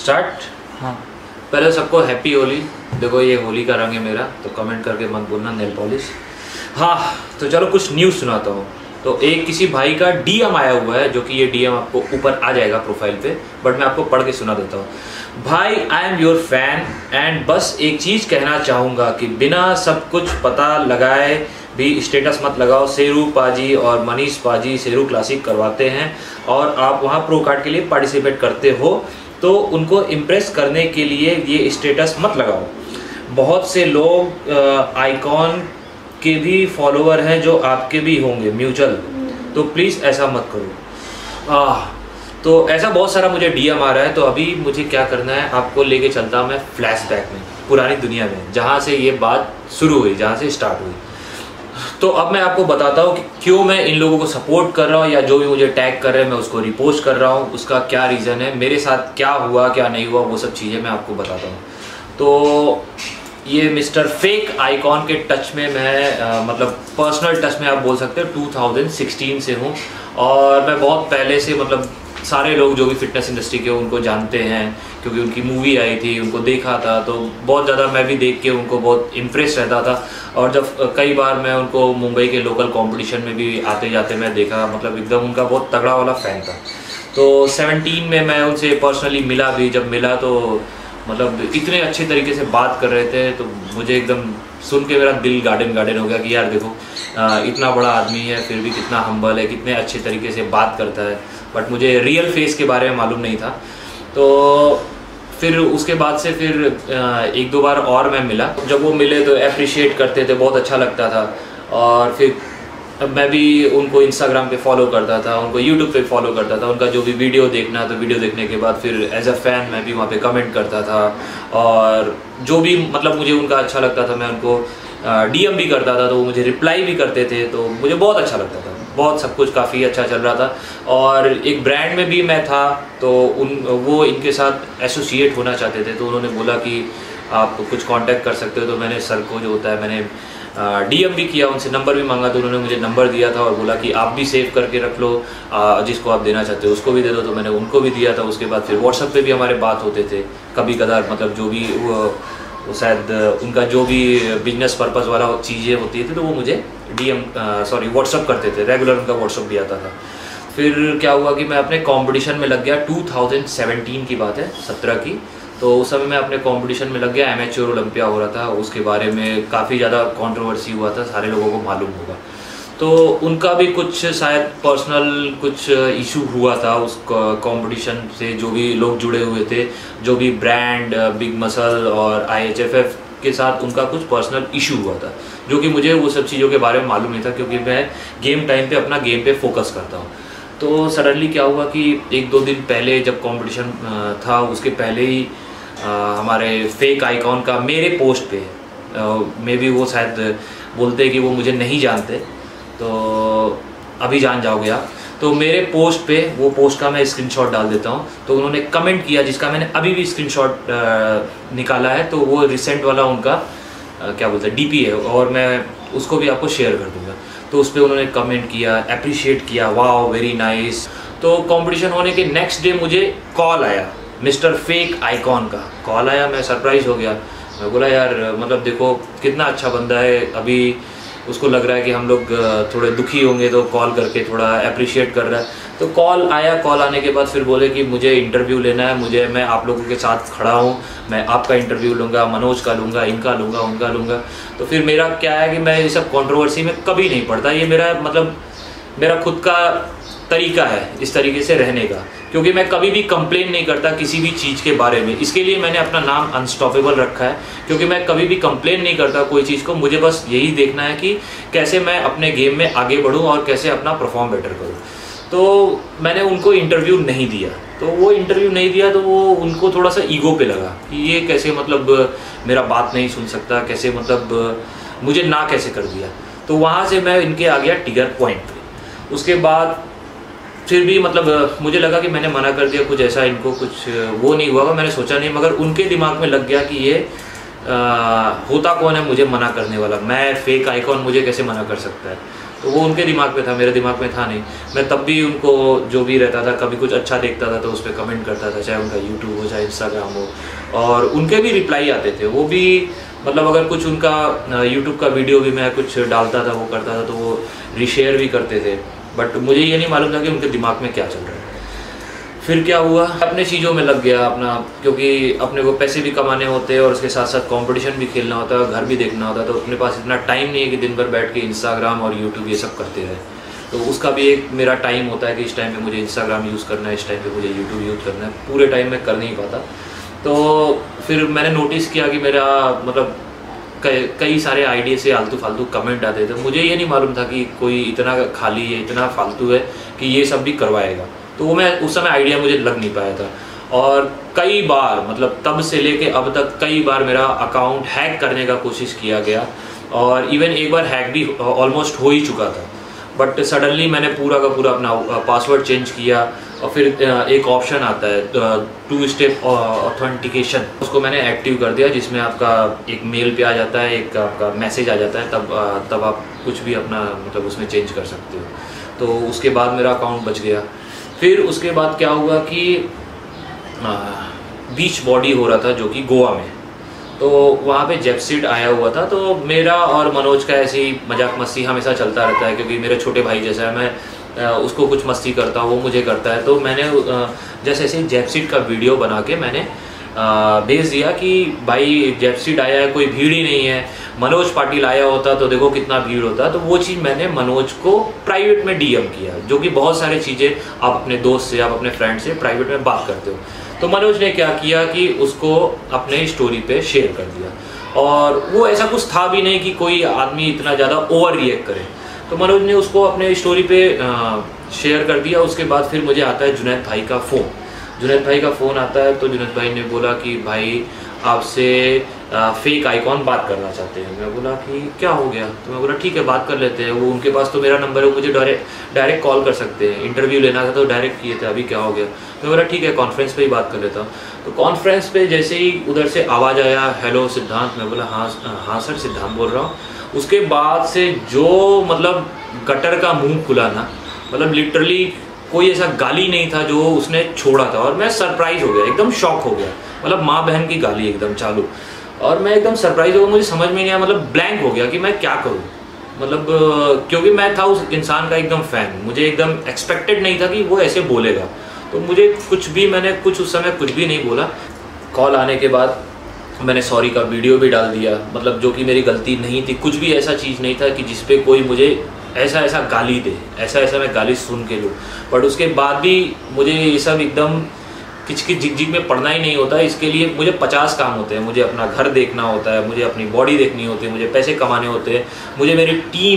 Start. हाँ। पहले सबको हैप्पी होली। देखो ये होली का रंग है मेरा, तो कमेंट करके मत बोलना नेल पॉलिश। हाँ तो चलो कुछ न्यूज़ सुनाता हूँ। तो एक किसी भाई का डीएम आया हुआ है, जो कि ये डीएम आपको ऊपर आ जाएगा प्रोफाइल पे, बट मैं आपको पढ़ के सुना देता हूँ। भाई I am your fan and बस एक चीज़ कहना चाहूँगा कि बिना सब कुछ पता लगाए भी स्टेटस मत लगाओ। शेरू पाजी और मनीष पाजी शेरू क्लासिक करवाते हैं और आप वहाँ प्रो कार्ड के लिए पार्टिसिपेट करते हो, तो उनको इम्प्रेस करने के लिए ये स्टेटस मत लगाओ। बहुत से लोग आइकॉन के भी फॉलोअर हैं जो आपके भी होंगे म्यूचुअल, तो प्लीज़ ऐसा मत करो। तो ऐसा बहुत सारा मुझे डीएम आ रहा है। तो अभी मुझे क्या करना है, आपको लेके चलता हूँ मैं फ्लैशबैक में, पुरानी दुनिया में, जहाँ से ये बात शुरू हुई, जहाँ से स्टार्ट हुई। तो अब मैं आपको बताता हूँ कि क्यों मैं इन लोगों को सपोर्ट कर रहा हूँ, या जो भी मुझे टैग कर रहे हैं मैं उसको रिपोस्ट कर रहा हूँ, उसका क्या रीज़न है, मेरे साथ क्या हुआ क्या नहीं हुआ, वो सब चीज़ें मैं आपको बताता हूँ। तो ये मिस्टर फेक आइकॉन के टच में मैं मतलब पर्सनल टच में आप बोल सकते हो 2016 से हूँ। और मैं बहुत पहले से मतलब सारे लोग जो भी फिटनेस इंडस्ट्री के उनको जानते हैं, क्योंकि उनकी मूवी आई थी, उनको देखा था, तो बहुत ज़्यादा मैं भी देख के उनको बहुत इम्प्रेस रहता था। और जब कई बार मैं उनको मुंबई के लोकल कंपटीशन में भी आते जाते मैं देखा, मतलब एकदम उनका बहुत तगड़ा वाला फ़ैन था। तो 17 में मैं उनसे पर्सनली मिला भी। जब मिला तो मतलब इतने अच्छे तरीके से बात कर रहे थे, तो मुझे एकदम सुन के मेरा दिल गार्डन हो गया कि यार देखो इतना बड़ा आदमी है फिर भी कितना हम्बल है, कितने अच्छे तरीके से बात करता है। बट मुझे रियल फेस के बारे में मालूम नहीं था। तो फिर उसके बाद से फिर एक दो बार और मैं मिला। जब वो मिले तो अप्रिशिएट करते थे, बहुत अच्छा लगता था। और फिर मैं भी उनको इंस्टाग्राम पे फॉलो करता था, उनको यूट्यूब पे फॉलो करता था। उनका जो भी वीडियो देखना, तो वीडियो देखने के बाद फिर एज अ फ़ैन मैं भी वहाँ पे कमेंट करता था। और जो भी मतलब मुझे उनका अच्छा लगता था मैं उनको डीएम भी करता था, तो वो मुझे रिप्लाई भी करते थे, तो मुझे बहुत अच्छा लगता था। बहुत सब कुछ काफ़ी अच्छा चल रहा था। और एक ब्रांड में भी मैं था, तो वो इनके साथ एसोसिएट होना चाहते थे, तो उन्होंने बोला कि आप कुछ कांटेक्ट कर सकते हो। तो मैंने सर को जो होता है मैंने डीएम भी किया, उनसे नंबर भी मांगा, तो उन्होंने मुझे नंबर दिया था और बोला कि आप भी सेव करके रख लो, जिसको आप देना चाहते हो उसको भी दे दो। तो मैंने उनको भी दिया था। उसके बाद फिर व्हाट्सएप पे भी हमारे बात होते थे कभी कदार, मतलब जो भी वो शायद उनका जो भी बिजनेस पर्पज़ वाला चीज़ें होती थी, तो वो मुझे व्हाट्सअप करते थे, रेगुलर उनका व्हाट्सअप भी आता था। फिर क्या हुआ कि मैं अपने कंपटीशन में लग गया। 2017 की बात है, 17 की। तो उस समय मैं अपने कंपटीशन में लग गया। एमेच्योर ओलंपिया हो रहा था, उसके बारे में काफ़ी ज़्यादा कंट्रोवर्सी हुआ था, सारे लोगों को मालूम होगा। तो उनका भी कुछ शायद पर्सनल कुछ इशू हुआ था उस कंपटीशन से। जो भी लोग जुड़े हुए थे, जो भी ब्रांड बिग मसल और IHFF के साथ, उनका कुछ पर्सनल इशू हुआ था, जो कि मुझे वो सब चीज़ों के बारे में मालूम नहीं था, क्योंकि मैं गेम टाइम पे अपना गेम पे फोकस करता हूँ। तो सडनली क्या हुआ कि एक दो दिन पहले जब कंपटीशन था, उसके पहले ही हमारे फेक आइकॉन का मेरे पोस्ट पे, मे बी वो शायद बोलते कि वो मुझे नहीं जानते, तो अभी जान जाओगे आप। तो मेरे पोस्ट पे, वो पोस्ट का मैं स्क्रीनशॉट डाल देता हूँ। तो उन्होंने कमेंट किया, जिसका मैंने अभी भी स्क्रीनशॉट निकाला है। तो वो रिसेंट वाला उनका क्या बोलते हैं DP है, और मैं उसको भी आपको शेयर कर दूँगा। तो उस पर उन्होंने कमेंट किया, अप्रिशिएट किया, वाओ वेरी नाइस। तो कंपटीशन होने के नेक्स्ट डे मुझे कॉल आया, मिस्टर फेक आइकॉन का कॉल आया। मैं सरप्राइज़ हो गया। मैं बोला यार मतलब देखो कितना अच्छा बंदा है, अभी उसको लग रहा है कि हम लोग थोड़े दुखी होंगे, तो कॉल करके थोड़ा अप्रिशिएट कर रहा है। तो कॉल आया, कॉल आने के बाद फिर बोले कि मुझे इंटरव्यू लेना है, मैं आप लोगों के साथ खड़ा हूँ, मैं आपका इंटरव्यू लूँगा, मनोज का लूँगा, इनका लूँगा, उनका लूँगा। तो फिर मेरा क्या है कि मैं ये सब कंट्रोवर्सी में कभी नहीं पड़ता। ये मेरा मतलब मेरा खुद का तरीका है इस तरीके से रहने का, क्योंकि मैं कभी भी कंप्लेन नहीं करता किसी भी चीज़ के बारे में। इसके लिए मैंने अपना नाम अनस्टॉपेबल रखा है, क्योंकि मैं कभी भी कंप्लेन नहीं करता कोई चीज़ को। मुझे बस यही देखना है कि कैसे मैं अपने गेम में आगे बढ़ूं और कैसे अपना परफॉर्म बेटर करूं। तो मैंने उनको इंटरव्यू नहीं दिया। तो वो इंटरव्यू नहीं दिया, तो वो उनको थोड़ा सा ईगो पे लगा कि ये कैसे मतलब मेरा बात नहीं सुन सकता, कैसे मतलब मुझे ना कैसे कर दिया। तो वहाँ से मैं इनके आ गया टिगर पॉइंट पे। उसके बाद फिर भी मतलब मुझे लगा कि मैंने मना कर दिया, कुछ ऐसा इनको कुछ वो नहीं हुआ, मैंने सोचा नहीं, मगर उनके दिमाग में लग गया कि ये होता कौन है मुझे मना करने वाला, मैं फेक आइकॉन मुझे कैसे मना कर सकता है। तो वो उनके दिमाग में था, मेरे दिमाग में था नहीं। मैं तब भी उनको जो भी रहता था, कभी कुछ अच्छा देखता था तो उस पर कमेंट करता था, चाहे उनका यूट्यूब हो चाहे इंस्टाग्राम हो, और उनके भी रिप्लाई आते थे। वो भी मतलब अगर कुछ उनका यूट्यूब का वीडियो भी मैं कुछ डालता था, वो करता था, तो वो रीशेयर भी करते थे। बट मुझे ये नहीं मालूम था कि उनके दिमाग में क्या चल रहा है। फिर क्या हुआ, अपने चीज़ों में लग गया अपना, क्योंकि अपने को पैसे भी कमाने होते हैं और उसके साथ साथ कंपटीशन भी खेलना होता है, घर भी देखना होता है। तो अपने पास इतना टाइम नहीं है कि दिन भर बैठ के इंस्टाग्राम और यूट्यूब ये सब करते रहे। तो उसका भी एक मेरा टाइम होता है कि इस टाइम पे मुझे इंस्टाग्राम यूज़ करना है, इस टाइम पे मुझे यूट्यूब यूज़ करना है। पूरे टाइम में कर नहीं पाता। तो फिर मैंने नोटिस किया कि मेरा मतलब कई सारे आइडिया से आलतू फालतू कमेंट आते थे। मुझे ये नहीं मालूम था कि कोई इतना खाली है, इतना फालतू है कि ये सब भी करवाएगा। तो वो मैं उस समय आइडिया मुझे लग नहीं पाया था। और कई बार मतलब तब से लेके अब तक कई बार मेरा अकाउंट हैक करने का कोशिश किया गया, और इवन एक बार हैक भी ऑलमोस्ट हो ही चुका था। बट सडनली मैंने पूरा का पूरा अपना पासवर्ड चेंज किया, और फिर एक ऑप्शन आता है 2 स्टेप ऑथेंटिकेशन, उसको मैंने एक्टिव कर दिया, जिसमें आपका एक मेल पे आ जाता है, एक आपका मैसेज आ जाता है, तब आप कुछ भी अपना मतलब उसमें चेंज कर सकते हो। तो उसके बाद मेरा अकाउंट बच गया। फिर उसके बाद क्या हुआ कि बीच बॉडी हो रहा था जो कि गोवा में, तो वहाँ पे जेपसीड आया हुआ था। तो मेरा और मनोज का ऐसे ही मजाक मस्ती हमेशा चलता रहता है, क्योंकि मेरे छोटे भाई जैसा है, मैं उसको कुछ मस्ती करता हूँ, वो मुझे करता है। तो मैंने जैसे ऐसे जेपसीड का वीडियो बना के मैंने भेज दिया कि भाई जेपसीड आया है, कोई भीड़ ही नहीं है, मनोज पाटिल आया होता तो देखो कितना भीड़ होता। तो वो चीज़ मैंने मनोज को प्राइवेट में डीएम किया, जो कि बहुत सारी चीज़ें आप अपने दोस्त से, आप अपने फ्रेंड से प्राइवेट में बात करते हो। तो मनोज ने क्या किया कि उसको अपने स्टोरी पे शेयर कर दिया, और वो ऐसा कुछ था भी नहीं कि कोई आदमी इतना ज़्यादा ओवर रिएक्ट करे। तो मनोज ने उसको अपने स्टोरी पे शेयर कर दिया। उसके बाद फिर मुझे आता है जुनैद भाई का फ़ोन। जुनैद भाई का फ़ोन आता है, तो जुनैद भाई ने बोला कि भाई आपसे फेक आइकॉन बात करना चाहते हैं। मैं बोला कि क्या हो गया? तो मैं बोला ठीक है बात कर लेते हैं। वो उनके पास तो मेरा नंबर है, वो मुझे डायरेक्ट कॉल कर सकते हैं। इंटरव्यू लेना था तो डायरेक्ट किए थे, अभी क्या हो गया? तो मैं बोला ठीक है कॉन्फ्रेंस पे ही बात कर लेता हूँ। तो कॉन्फ्रेंस पे जैसे ही उधर से आवाज़ आया हेलो सिद्धांत, मैं बोला हाँ सर सिद्धांत बोल रहा हूँ। उसके बाद से जो मतलब गटर का मुँह खुला ना, मतलब लिटरली कोई ऐसा गाली नहीं था जो उसने छोड़ा था, और मैं सरप्राइज हो गया, एकदम शॉक हो गया। मतलब माँ बहन की गाली एकदम चालू, और मैं एकदम सरप्राइज हो गया। मुझे समझ में नहीं आया, मतलब ब्लैंक हो गया कि मैं क्या करूँ। मतलब क्योंकि मैं था उस इंसान का एकदम फैन, मुझे एकदम एक्सपेक्टेड नहीं था कि वो ऐसे बोलेगा। तो मुझे मैंने उस समय कुछ भी नहीं बोला। कॉल आने के बाद मैंने सॉरी का वीडियो भी डाल दिया, मतलब जो कि मेरी गलती नहीं थी, कुछ भी ऐसा चीज़ नहीं था कि जिसपे कोई मुझे ऐसा गाली दे, ऐसा मैं गाली सुन के लूँ। बट उसके बाद भी मुझे ये सब एकदम किचकिच झिकझिक में पढ़ना ही नहीं होता। इसके लिए मुझे 50 काम होते हैं। मुझे अपना घर देखना होता है, मुझे अपनी बॉडी देखनी होती है, मुझे पैसे कमाने होते हैं, मुझे मेरी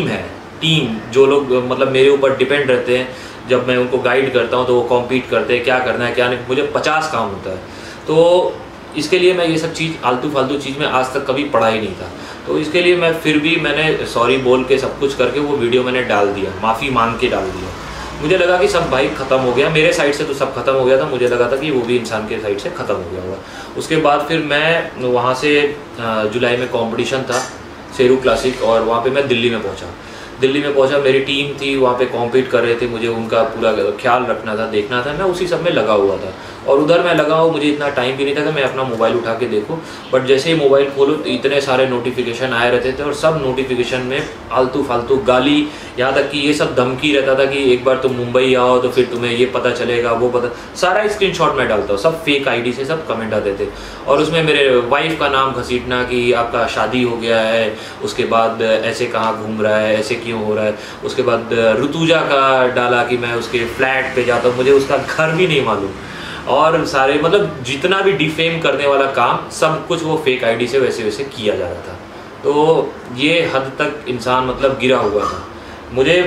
टीम जो लोग मतलब मेरे ऊपर डिपेंड रहते हैं, जब मैं उनको गाइड करता हूँ तो वो कॉम्पीट करते हैं, क्या करना है क्या नहीं, मुझे 50 काम होता है। तो इसके लिए मैं ये सब चीज़ आलतू फालतू चीज़ में आज तक कभी पढ़ा ही नहीं था। तो इसके लिए मैंने सॉरी बोल के सब कुछ करके वो वीडियो मैंने डाल दिया, माफ़ी मांग के डाल दिया। मुझे लगा कि सब भाई ख़त्म हो गया, मेरे साइड से तो सब खत्म हो गया था। मुझे लगा था कि वो भी इंसान के साइड से ख़त्म हो गया होगा। उसके बाद फिर मैं वहाँ से जुलाई में कंपटीशन था शेरू क्लासिक, और वहाँ पे मैं दिल्ली में पहुँचा। मेरी टीम थी वहाँ पे कॉम्पीट कर रहे थे, मुझे उनका पूरा ख्याल रखना था, देखना था। मैं उसी सब में लगा हुआ था, और उधर मैं लगा हुआ, मुझे इतना टाइम भी नहीं था कि मैं अपना मोबाइल उठा के देखूं। बट जैसे ही मोबाइल खोलो तो इतने सारे नोटिफिकेशन आए रहते थे, और सब नोटिफिकेशन में आलतू फालतू गाली, यहाँ तक कि ये सब धमकी रहता था कि एक बार तुम मुंबई आओ तो फिर तुम्हें ये पता चलेगा, वो पता, सारा स्क्रीनशॉट मैं डालता हूँ। सब फेक आईडी से सब कमेंट आते थे, और उसमें मेरे वाइफ का नाम घसीटना कि आपका शादी हो गया है, उसके बाद ऐसे कहाँ घूम रहा है, ऐसे क्यों हो रहा है। उसके बाद ऋतुजा का डाला कि मैं उसके फ्लैट पे जाता हूँ, मुझे उसका घर भी नहीं मालूम, और सारे मतलब जितना भी डिफेम करने वाला काम सब कुछ वो फेक आईडी से वैसे किया जा रहा था। तो ये हद तक इंसान मतलब गिरा हुआ था मुझे।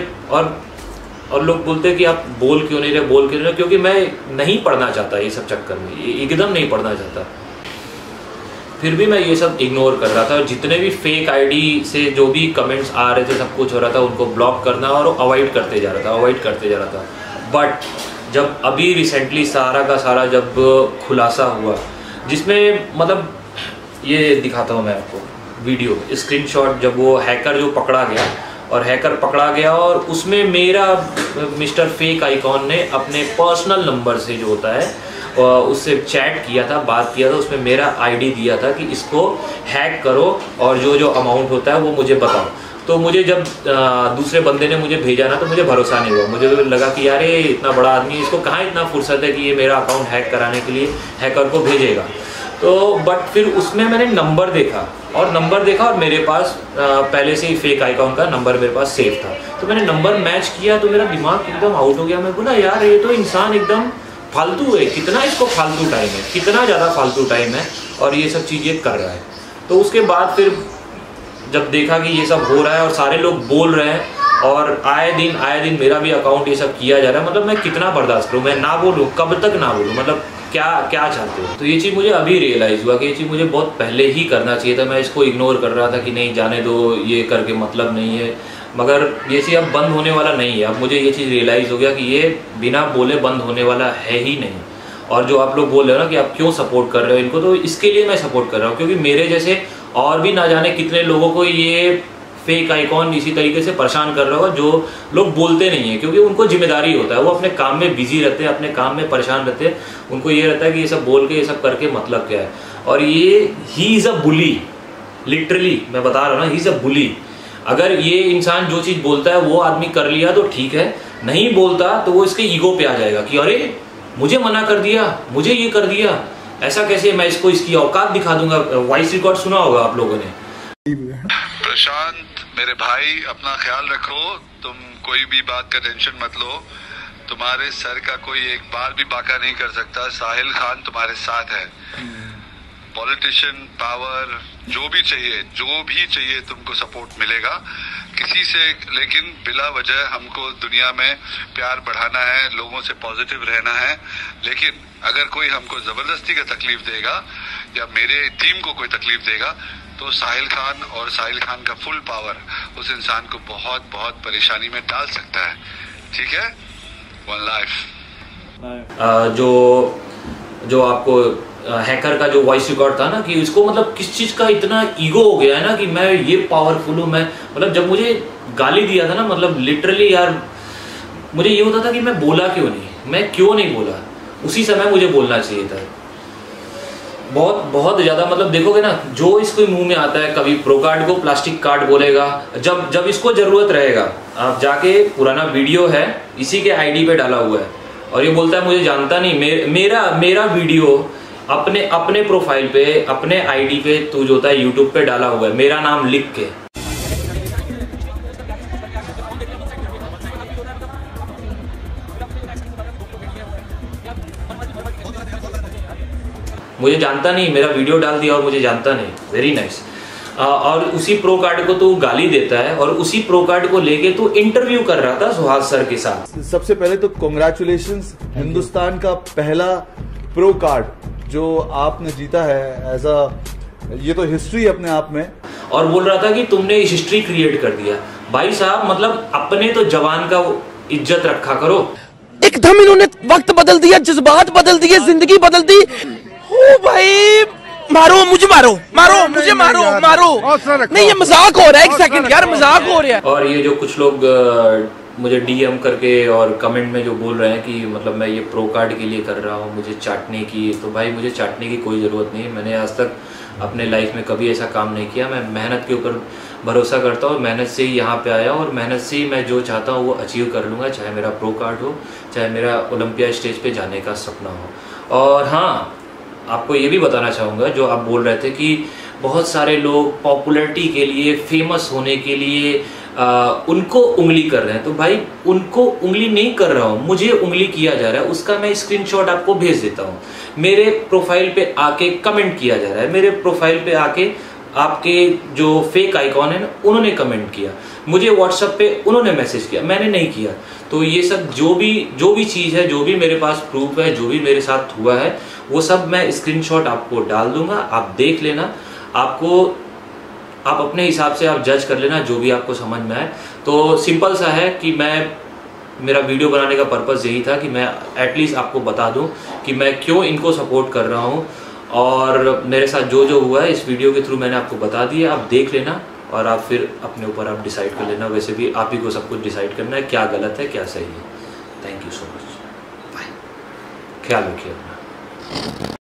और लोग बोलते हैं कि आप बोल क्यों नहीं रहे, क्योंकि मैं नहीं पढ़ना चाहता ये सब चक्कर में, एकदम नहीं पढ़ना चाहता। फिर भी मैं ये सब इग्नोर कर रहा था, और जितने भी फेक आईडी से जो भी कमेंट्स आ रहे थे, सब कुछ हो रहा था, उनको ब्लॉक करना और अवॉइड करते जा रहा था। बट जब अभी रिसेंटली सारा का सारा जब खुलासा हुआ, जिसमें मतलब ये दिखाता हूँ मैं आपको वीडियो स्क्रीनशॉट, जब वो हैकर जो पकड़ा गया और उसमें मेरा मिस्टर फेक आइकॉन ने अपने पर्सनल नंबर से जो होता है उससे चैट किया था, बात किया था, उसमें मेरा आईडी दिया था कि इसको हैक करो और जो अमाउंट होता है वो मुझे बताओ। तो मुझे जब दूसरे बंदे ने मुझे भेजा ना तो मुझे भरोसा नहीं हुआ, मुझे लगा कि यार ये इतना बड़ा आदमी, इसको कहाँ इतना फुर्सत है कि ये मेरा अकाउंट हैक कराने के लिए हैकर को भेजेगा। तो बट फिर उसमें मैंने नंबर देखा और मेरे पास पहले से ही फेक आइकॉन का नंबर मेरे पास सेव था। तो मैंने नंबर मैच किया तो मेरा दिमाग एकदम आउट हो गया। मैं बोला यार ये तो इंसान एकदम फालतू है, कितना इसको फालतू टाइम है, कितना ज़्यादा फालतू टाइम है और ये सब चीज़ें कर रहा है। तो उसके बाद फिर जब देखा कि ये सब हो रहा है और सारे लोग बोल रहे हैं और आए दिन मेरा भी अकाउंट ये सब किया जा रहा है, मतलब मैं कितना बर्दाश्त करूँ, मैं ना बोलूँ, कब तक ना बोलूँ, मतलब क्या चाहते हो। तो ये चीज़ मुझे अभी रियलाइज़ हुआ कि ये चीज़ मुझे बहुत पहले ही करना चाहिए था। मैं इसको इग्नोर कर रहा था कि नहीं जाने दो, ये करके मतलब नहीं है, मगर ये चीज़ अब बंद होने वाला नहीं है। अब मुझे ये चीज़ रियलाइज़ हो गया कि ये बिना बोले बंद होने वाला है ही नहीं। और जो आप लोग बोल रहे हो ना कि आप क्यों सपोर्ट कर रहे हो इनको, तो इसके लिए मैं सपोर्ट कर रहा हूँ क्योंकि मेरे जैसे और भी ना जाने कितने लोगों को ये फेक आइकॉन इसी तरीके से परेशान कर रहा होगा, जो लोग बोलते नहीं है क्योंकि उनको जिम्मेदारी होता है, वो अपने काम में बिजी रहते हैं, अपने काम में परेशान रहते हैं, उनको ये रहता है कि ये सब बोल के ये सब करके मतलब क्या है। और ये he is a bully, literally मैं बता रहा हूँ ना, ही इज़ अ बुली। अगर ये इंसान जो चीज़ बोलता है वो आदमी कर लिया तो ठीक है, नहीं बोलता तो वो इसके ईगो पे आ जाएगा कि अरे मुझे मना कर दिया, मुझे ये कर दिया, ऐसा कैसे, मैं इसको इसकी औकात दिखा दूंगा। वॉइस रिकॉर्ड सुना होगा आप लोगों ने। प्रशांत मेरे भाई, अपना ख्याल रखो, तुम कोई भी बात का टेंशन मत लो, तुम्हारे सर का कोई एक बाल भी बाका नहीं कर सकता। साहिल खान तुम्हारे साथ है। पॉलिटिशियन, पावर, जो भी चाहिए तुमको सपोर्ट मिलेगा किसी से, लेकिन बिला वजह हमको दुनिया में प्यार बढ़ाना है, लोगों से पॉजिटिव रहना है। लेकिन अगर कोई हमको जबरदस्ती का तकलीफ देगा या मेरे टीम को कोई तकलीफ देगा तो साहिल खान और साहिल खान का फुल पावर उस इंसान को बहुत बहुत परेशानी में डाल सकता है। ठीक है, वन लाइफ। जो आपको हैकर का जो वॉइस रिकॉर्ड था ना कि उसको मतलब किस चीज़ का इतना ईगो हो गया है ना कि मैं ये पावरफुल हूँ, मैं मतलब जब मुझे गाली दिया था ना, मतलब लिटरली यार मुझे ये होता था कि मैं बोला क्यों नहीं, मैं क्यों नहीं बोला, उसी समय मुझे बोलना चाहिए था। बहुत ज़्यादा मतलब देखोगे ना, जो इसको मुंह में आता है, कभी प्रो कार्ड को प्लास्टिक कार्ड बोलेगा, जब इसको ज़रूरत रहेगा आप जाके, पुराना वीडियो है इसी के आईडी पे डाला हुआ है और ये बोलता है मुझे जानता नहीं, मेरा वीडियो अपने प्रोफाइल पे, अपने आईडी पे तू जो होता है यूट्यूब पे डाला हुआ है, मेरा नाम लिख के। मुझे जानता नहीं, मेरा वीडियो डाल दिया और मुझे जानता नहीं, वेरी नाइस। और उसी प्रो कार्ड को तू गाली देता है और उसी प्रो कार्ड को लेके तू इंटरव्यू कर रहा था सुहास सर के साथ। सबसे पहले तो कांग्रेचुलेशंस, हिंदुस्तान का पहला प्रो कार्ड जो आपने जीता है एज अ, ये तो हिस्ट्री अपने आप में। और बोल रहा था कि तुमने हिस्ट्री क्रिएट कर दिया। भाई साहब मतलब अपने तो जवान का इज्जत रखा करो। एकदम इन्होंने वक्त बदल दिया, जज्बात बदल दिए, जिंदगी बदल दी। ओ भाई मारो मुझे, मारो मुझे, मारो नहीं, ये मजाक हो रहा है, एक सेकंड यार, मजाक हो रहा है। और ये जो कुछ लोग मुझे डीएम करके और कमेंट में जो बोल रहे हैं कि मतलब मैं ये प्रो कार्ड के लिए कर रहा हूँ, मुझे चाटने की, तो भाई मुझे चाटने की कोई ज़रूरत नहीं है। मैंने आज तक अपने लाइफ में कभी ऐसा काम नहीं किया। मैं मेहनत के ऊपर भरोसा करता हूँ, मेहनत से ही यहाँ पे आया हूँ और मेहनत से ही मैं जो चाहता हूँ वो अचीव कर लूँगा, चाहे मेरा प्रो कार्ड हो, चाहे मेरा ओलंपिया स्टेज पे जाने का सपना हो। और हाँ, आपको ये भी बताना चाहूँगा, जो आप बोल रहे थे कि बहुत सारे लोग पॉपुलैरिटी के लिए, फेमस होने के लिए उनको उंगली कर रहे हैं, तो भाई उनको उंगली नहीं कर रहा हूँ, मुझे उंगली किया जा रहा है। उसका मैं स्क्रीनशॉट आपको भेज देता हूँ। मेरे प्रोफाइल पे आके कमेंट किया जा रहा है, मेरे प्रोफाइल पे आके आपके जो फेक आइकॉन है ना, उन्होंने कमेंट किया, मुझे व्हाट्सएप पे उन्होंने मैसेज किया, मैंने नहीं किया। तो ये सब जो भी चीज़ है, जो भी मेरे पास प्रूफ है, जो भी मेरे साथ हुआ है, वो सब मैं स्क्रीनशॉट आपको डाल दूंगा, आप देख लेना। आप अपने हिसाब से आप जज कर लेना, जो भी आपको समझ में आए। तो सिंपल सा है कि मेरा वीडियो बनाने का पर्पस यही था कि मैं एटलीस्ट आपको बता दूं कि मैं क्यों इनको सपोर्ट कर रहा हूं और मेरे साथ जो जो हुआ है इस वीडियो के थ्रू मैंने आपको बता दिया, आप देख लेना और आप फिर अपने ऊपर आप डिसाइड कर लेना। वैसे भी आप ही को सब कुछ डिसाइड करना है क्या गलत है क्या सही है। Thank you so much, bye, ख्याल रखिए अपना।